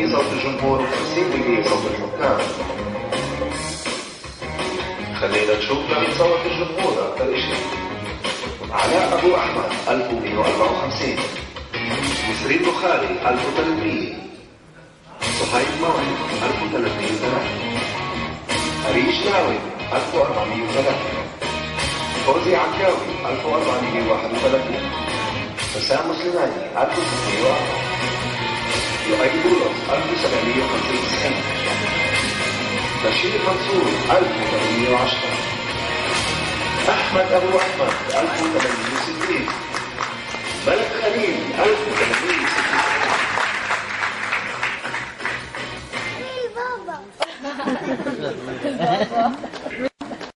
صوت الجمهور و50% صوت الحكام. خلينا نشوف مين صوت الجمهور أكثر إشي. علاء أبو أحمد 1154، نسرين بخاري 1300، صهيب موعد 1303، أريش لاوي 1403، فوزي عكاوي 1431، حسام مسلماني 1601، لؤي بولس 1795، بشير منصور 1810، أحمد أبو أحمد 1860، ملك خليل 1800،